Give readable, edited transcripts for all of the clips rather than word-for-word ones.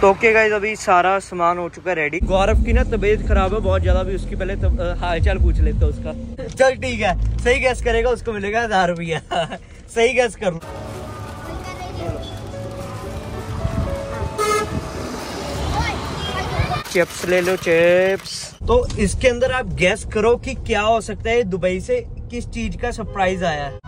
तो okay guys, अभी सारा सामान हो चुका है रेडी। गौरव की ना तबीयत खराब है बहुत ज्यादा, भी उसकी पहले हाल चाल पूछ लेते उसका। चल ठीक है, सही गैस करेगा उसको मिलेगा 1000 रुपया। सही गैस कर लो। चिप्स ले लो, चिप्स। तो इसके अंदर आप गैस करो कि क्या हो सकता है। दुबई से किस चीज का सरप्राइज आया है।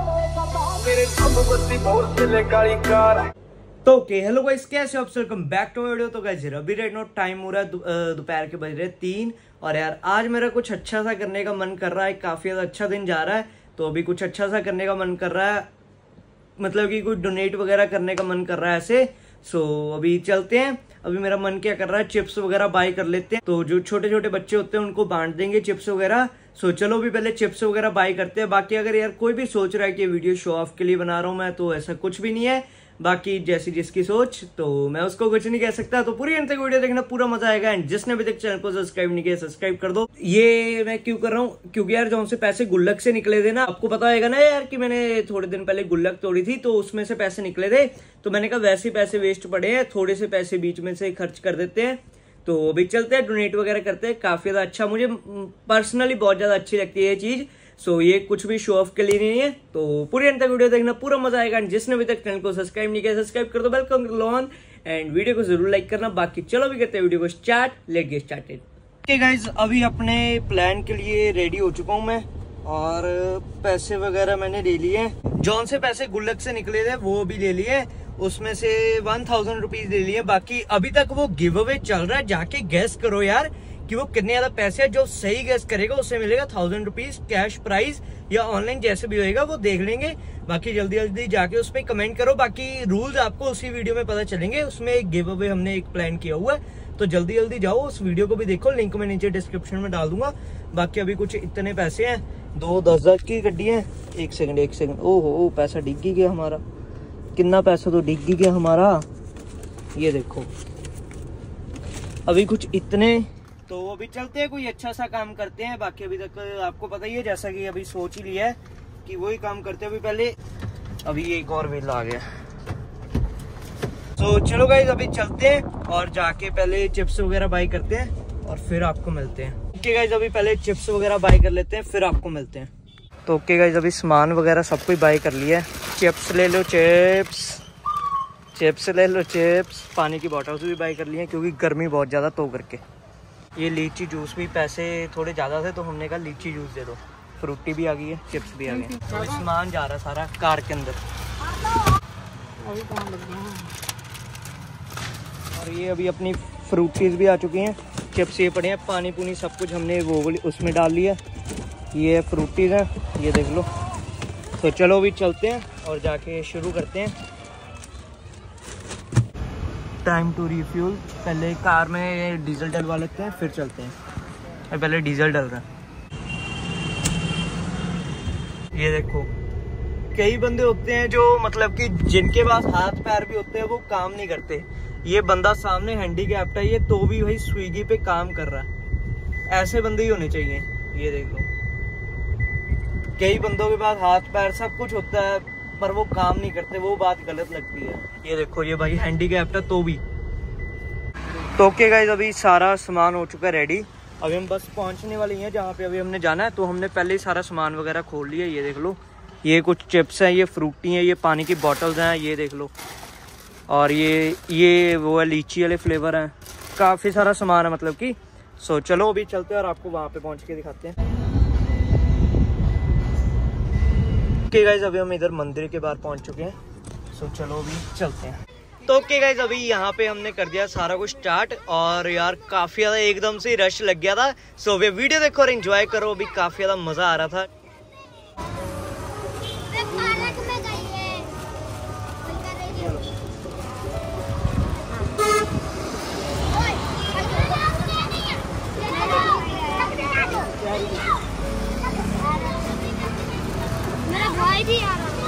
तो ओके, हेलो गाइस, कैसे हो आप? Welcome back to video. तो गाइस अभी राइट नाउ टाइम हो रहा है दोपहर के बज रहे 3। और यार आज मेरा कुछ अच्छा सा करने का मन कर रहा है। काफी ज्यादा अच्छा दिन जा रहा है, तो अभी कुछ अच्छा सा करने का मन कर रहा है, मतलब कि कुछ डोनेट वगैरह करने का मन कर रहा है ऐसे। सो अभी चलते हैं। अभी मेरा मन क्या कर रहा है, चिप्स वगैरह बाय कर लेते हैं। तो जो छोटे छोटे बच्चे होते हैं उनको बांट देंगे चिप्स वगैरह। सो चलो भी पहले चिप्स वगैरह बाय करते हैं। बाकी अगर यार कोई भी सोच रहा है कि वीडियो शो ऑफ के लिए बना रहा हूँ मैं, तो ऐसा कुछ भी नहीं है। बाकी जैसी जिसकी सोच, तो मैं उसको कुछ नहीं कह सकता। तो पूरी अंत तक वीडियो देखना, पूरा मजा आएगा। एंड जिसने अभी तक चैनल को सब्सक्राइब नहीं किया, सब्सक्राइब कर दो। ये मैं क्यों कर रहा हूँ, क्योंकि यार जो से पैसे गुल्लक से निकले थे ना, आपको पता होगा ना यार कि मैंने थोड़े दिन पहले गुल्लक तोड़ी थी, तो उसमें से पैसे निकले थे। तो मैंने कहा वैसे पैसे वेस्ट पड़े हैं, थोड़े से पैसे बीच में से खर्च कर देते हैं। तो अभी चलते हैं, डोनेट वगैरह करते हैं। काफी ज्यादा अच्छा, मुझे पर्सनली बहुत ज्यादा अच्छी लगती है ये चीज। सो ये कुछ भी शो ऑफ के लिए नहीं है। तो पूरी अंत तक वीडियो देखना, पूरा मजा आएगा। एंड जिसने अभी तक चैनल को सब्सक्राइब नहीं किया, सब्सक्राइब कर दो, वेलकम ऑन। एंड वीडियो को जरूर लाइक करना। बाकी चलो भी करते हैं वीडियो को start. Let's get started. Okay guys, अभी अपने प्लान के लिए रेडी हो चुका हूँ मैं, और पैसे वगैरह मैंने ले लिए। जौन से पैसे गुल्लक से निकले थे वो भी ले लिए, उसमें से 1000 रुपीज ले लिए। बाकी अभी तक वो गिव अवे चल रहा है, जाके गैस करो यार कि वो कितने ज्यादा पैसे है। जो सही गैस करेगा उससे मिलेगा 1000 रुपीज कैश प्राइज, या ऑनलाइन जैसे भी होएगा वो देख लेंगे। बाकी जल्दी जल्दी जाके उस पर कमेंट करो। बाकी रूल्स आपको उसी वीडियो में पता चलेंगे। उसमें एक गिव अवे हमने एक प्लान किया हुआ है, तो जल्दी जल्दी जाओ उस वीडियो को भी देखो। लिंक मैं नीचे डिस्क्रिप्शन में डाल दूंगा। बाकी अभी कुछ इतने पैसे हैं, 2 10,000 की गड्डी है। एक सेकंड, ओहो पैसा डिग ही गया हमारा। कितना पैसा तो डिग ही गया हमारा, ये देखो। अभी कुछ इतने, तो अभी चलते हैं, कोई अच्छा सा काम करते हैं। बाकी अभी तक आपको पता ही है, जैसा कि अभी सोच ही लिया है कि वही काम करते हैं। अभी पहले अभी एक और वेला आ गया। तो चलो गाइस अभी चलते हैं और जाके पहले चिप्स वगैरह बाय करते हैं और फिर आपको मिलते हैं। ओके गाइस, अभी पहले चिप्स वगैरह बाय कर लेते हैं, फिर आपको मिलते हैं। तो ओके गाइस, अभी सामान वगैरह सब कुछ बाय कर लिया है। चिप्स ले लो, चिप्स ले लो, चिप्स। पानी की बॉटल्स भी बाय कर ली है, क्योंकि गर्मी बहुत ज़्यादा तो करके। ये लीची जूस भी, पैसे थोड़े ज़्यादा थे तो हमने कहा लीची जूस दे दो। फ्रूटी भी आ गई है, चिप्स भी आ गए। तो सामान जा रहा है सारा कार के अंदर। और ये अभी अपनी फ्रूटीज भी आ चुकी हैं। चिप्स ये पड़े हैं, पानी पूनी सब कुछ हमने वो उसमें डाल लिया। ये फ्रूटीज हैं, ये देख लो। तो चलो अभी चलते हैं और जाके शुरू करते हैं। Time to refuel. पहले कार में डीजल डलवा लेते हैं, फिर चलते हैं। पहले डीजल डल रहा है। ये देखो, कई बंदे होते हैं जो मतलब कि जिनके पास हाथ पैर भी होते हैं वो काम नहीं करते। ये बंदा सामने हैंडीकैप्ड है, ये तो भी भाई स्विगी पे काम कर रहा है। ऐसे बंदे ही होने चाहिए। ये देख लो, कई बंदों के पास हाथ पैर सब कुछ होता है पर वो काम नहीं करते, वो बात गलत लगती है। ये देखो, ये भाई हैंडीकैप्ड है तो भी। तो ओके गाइस, अभी सारा सामान हो चुका है रेडी। अभी हम बस पहुंचने वाली हैं जहाँ पे अभी हमने जाना है। तो हमने पहले ही सारा सामान वगैरह खोल लिया। ये देख लो, ये कुछ चिप्स हैं, ये फ्रूटी हैं, ये पानी की बॉटल्स हैं, ये देख लो। और ये वो है लीची वाले फ्लेवर हैं। काफ़ी सारा सामान है मतलब कि। सो चलो अभी चलते हैं और आपको वहाँ पे पहुँच के दिखाते हैं। ओके गाइस, अभी हम इधर मंदिर के बाहर पहुँच चुके हैं। सो चलो अभी चलते हैं। तो ओके गाइस, अभी यहाँ पे हमने कर दिया सारा कुछ स्टार्ट। और यार काफ़ी ज़्यादा एकदम से रश लग गया था। सो अभी वीडियो देखो और एंजॉय करो। अभी काफ़ी ज़्यादा मज़ा आ रहा था। मेरा भाई भी आ रहा है।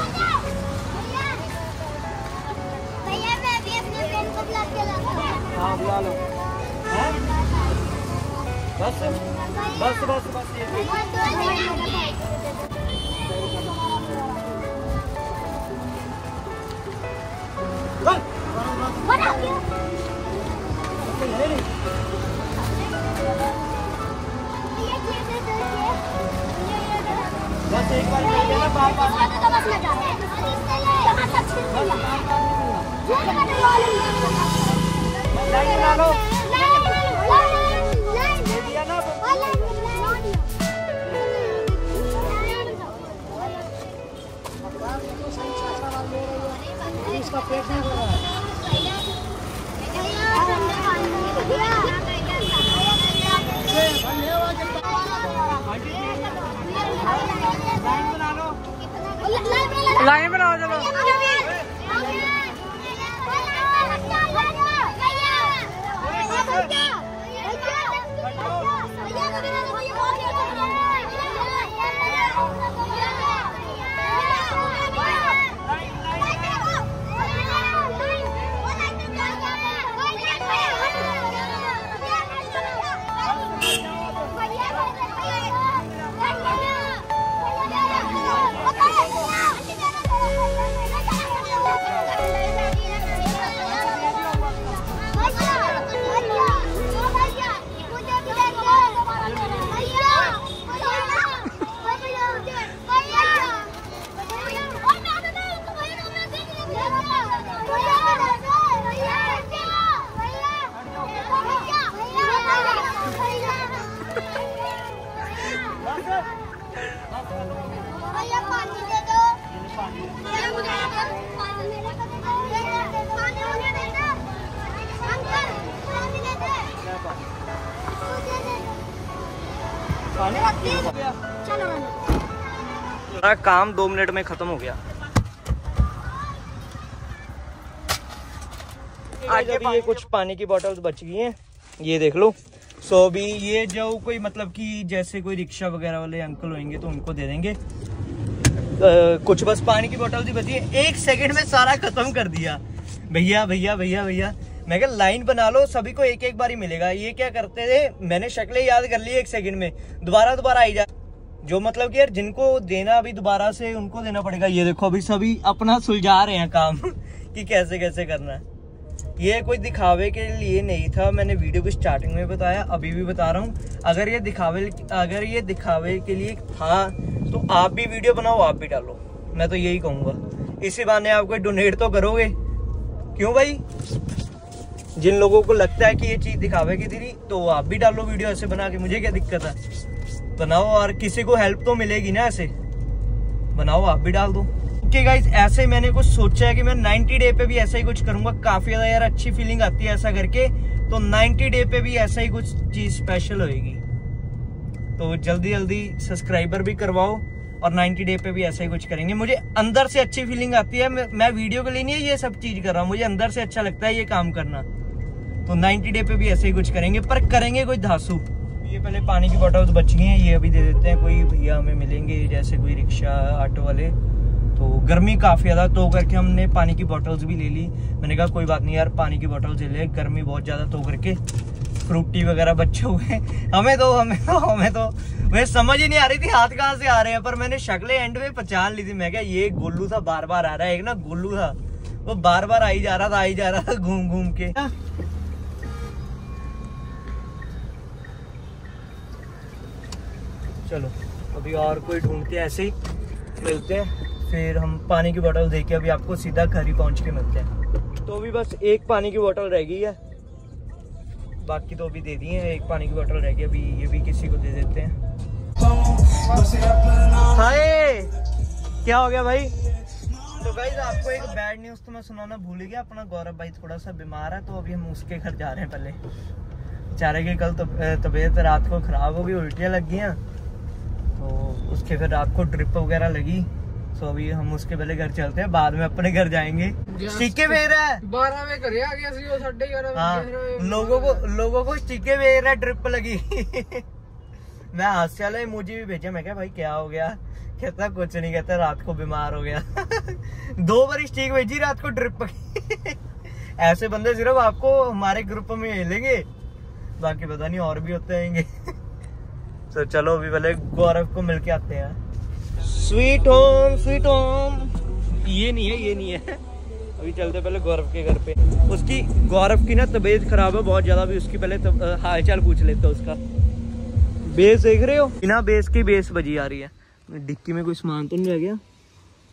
भैया मैं भी अपने फ्रेंड को बुला के लाता हूं। हाँ बुला लो। बस ये इसका पेट नहीं भर रहा है। लाइन बनाओ चलो। काम 2 मिनट में खत्म हो गया। आज अभी ये कुछ पानी की बोतल्स बच गई हैं, ये देख लो। सो अभी ये जो कोई मतलब कि जैसे कोई रिक्शा वगैरह वाले अंकल होंगे तो उनको दे देंगे। कुछ बस पानी की बोतल ही बची है। 1 सेकंड में सारा खत्म कर दिया। भैया भैया भैया भैया, मैं कहा लाइन बना लो, सभी को एक एक बार ही मिलेगा। ये क्या करते थे, मैंने शक्लें याद कर ली 1 सेकंड में, दोबारा आई जा। जो मतलब कि यार जिनको देना अभी दोबारा से उनको देना पड़ेगा। ये देखो अभी सभी अपना सुलझा रहे हैं काम कि कैसे कैसे करना है। ये कोई दिखावे के लिए नहीं था, मैंने वीडियो को स्टार्टिंग में बताया, अभी भी बता रहा हूँ। अगर ये दिखावे के लिए था तो आप भी वीडियो बनाओ, आप भी डालो। मैं तो यही कहूँगा, इसी बहाने आप कोई डोनेट तो करोगे। क्यों भाई? जिन लोगों को लगता है कि ये चीज दिखावे की थी तो आप भी डालो वीडियो ऐसे बना के, मुझे क्या दिक्कत है, बनाओ। और किसी को हेल्प तो मिलेगी ना, ऐसे बनाओ, आप भी डाल दो। ओके गाइस, ऐसे मैंने कुछ सोचा है कि मैं 90 डे पे भी ऐसा ही कुछ करूंगा। काफी ज्यादा यार अच्छी फीलिंग आती है ऐसा करके, तो 90 डे पे भी ऐसा ही कुछ चीज स्पेशल होगी। तो जल्दी जल्दी सब्सक्राइबर भी करवाओ और 90 डे पे भी ऐसा ही कुछ करेंगे। मुझे अंदर से अच्छी फीलिंग आती है। मैं वीडियो के लिए नहीं ये सब चीज कर रहा हूँ, मुझे अंदर से अच्छा लगता है ये काम करना। तो 90 डे पे भी ऐसे ही कुछ करेंगे, पर करेंगे कोई धांसू। ये पहले पानी की बोतल बच गई हैं, ये अभी दे देते हैं। कोई भैया हमें मिलेंगे जैसे कोई रिक्शा ऑटो वाले, तो गर्मी काफी ज्यादा, तो करके हमने पानी की बोतल्स भी ले ली। मैंने कहा कोई बात नहीं यार, पानी की बोतल्स ले ले, गर्मी बहुत ज्यादा, तो करके फ्रूटी वगैरह बच्चे हुए। हमें तो वह समझ ही नहीं आ रही थी हाथ कहाँ से आ रहे हैं, पर मैंने शक्लें एंड में पहचान ली थी। मैं क्या ये गोलू था, बार बार आ रहा है। एक ना गोलू था, वो बार बार आई जा रहा था घूम घूम के। चलो अभी और कोई ढूंढते हैं, ऐसे ही मिलते हैं, फिर हम पानी की बोतल देके अभी आपको सीधा घर ही पहुंच के मिलते हैं। तो अभी बस एक पानी की बोतल रह गई है, बाकी तो अभी दे दिए हैं। एक पानी की बोतल रह गई, अभी ये भी किसी को दे देते हैं। हाय, क्या हो गया भाई? तो गाइस आपको एक बैड न्यूज तो मैं सुनाना भूल गया। अपना गौरव भाई थोड़ा सा बीमार है, तो अभी हम उसके घर जा रहे हैं। पहले बेचारे की कल तबीयत रात को खराब हो गई, उल्टियाँ लग गई, तो उसके फिर रात को ड्रिप वगैरह लगी। तो अभी हम उसके पहले घर चलते हैं, बाद में अपने घर जाएंगे। टीके भेज रहा है 12 में करे आ गया सी, 11:30। हाँ, लोगों को टीके भेज रहा है, ड्रिप लगी। मैं हास्य वाला इमोजी भी भेजा। मैं क्या भाई क्या हो गया? कहता कुछ नहीं, कहता रात को बीमार हो गया। 2 बार स्टिक भेजी, रात को ड्रिप। ऐसे बंदे सिर्फ आपको हमारे ग्रुप में मिलेंगे, बाकी पता नहीं और भी होते रहेंगे। तो चलो अभी पहले गौरव को मिलके आते हैं। Sweet home. ये नहीं है। अभी चलते पहले गौरव के घर पे। उसकी गौरव की ना तबीयत खराब है बहुत ज्यादा, भी उसकी पहले हालचाल पूछ लेते उसका। बेस देख रहे हो, बिना बेस की बेस बजी आ रही है। डिक्की में कोई सामान तो नहीं रह गया?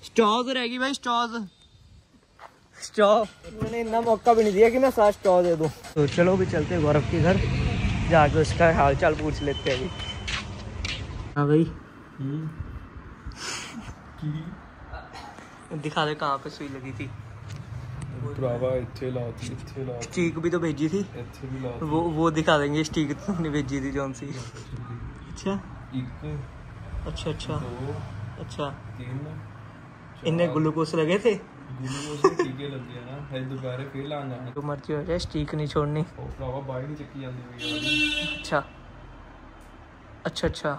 स्टॉज रहेगी भाई, स्टॉज मैंने इतना मौका भी नहीं दिया कि मैं साथ स्टॉ दे दूं। तो चलो भी चलते गौरव के घर, जाके उसका हाल चाल पूछ लेते हैं। हाँ भाई दिखा दे कहाँ पे सुई लगी थी। स्टीक भी तो भेजी थी, वो दिखा देंगे। स्टीक तुमने भेजी थी जौन सी? अच्छा अच्छा अच्छा अच्छा, इन्हें ग्लूकोस लगे थे। टीके लग गया ना, फिर दोबारा फिर ला जाना। तो मर्जी हो जाए, स्टीक नहीं छोड़नी। भरावा बाइक नहीं चक्की जाती। अच्छा अच्छा अच्छा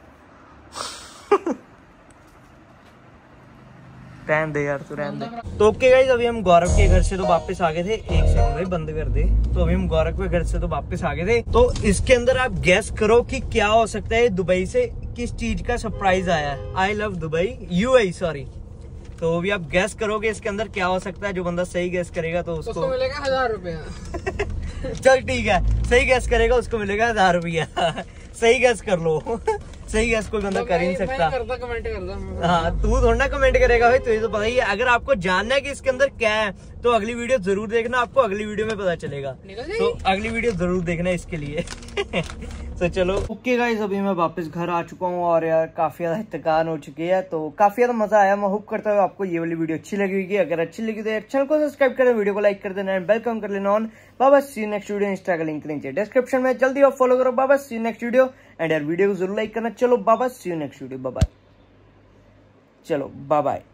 रहन दे यार, तू रहन दे। तो ओके गाइस, अभी हम गौरव के घर से तो वापस आ गए थे। एक सेकंड भाई बंद कर दे। तो अभी हम गौरव के घर से तो वापस आ गए थे। तो इसके अंदर आप गेस करो कि क्या हो सकता है। दुबई से किस चीज का सरप्राइज आया है। I love Dubai, UAE sorry. तो अभी आप गैस करोगे इसके अंदर क्या हो सकता है। जो बंदा सही गैस करेगा तो उसको मिलेगा 1000 रुपया। चल ठीक है, सही गैस करेगा उसको मिलेगा 1000 रुपया। सही गैस कर लो। सही गैस कोई बंदा कर ही नहीं सकता। कमेंट करता। हाँ तू थोड़ा ना कमेंट करेगा भाई, तुझे तो पता ही है। अगर आपको जानना है कि इसके अंदर क्या है तो अगली वीडियो जरूर देखना, आपको अगली वीडियो में पता चलेगा। तो अगली वीडियो जरूर देखना इसके लिए। तो चलो ओके गाइस, अभी मैं वापस घर आ चुका हूँ और यार काफी ज्यादा थकान हो चुकी है। तो काफी ज्यादा मजा आया। मैं होप करता हूँ आपको ये वाली वीडियो अच्छी लगी होगी। अगर अच्छी लगी तो चैनल को सब्सक्राइब करें, वीडियो को लाइक कर देना, वेलकम कर लेना ऑन। बाबा see you next video. Insta का लिंक नीचे डिस्क्रिप्शन में, जल्दी आप फॉलो करो। बाबा see you next video. And यार वीडियो को जरूर लाइक करना। चलो बाबा see you next video. Bye bye. चलो बाय बाय।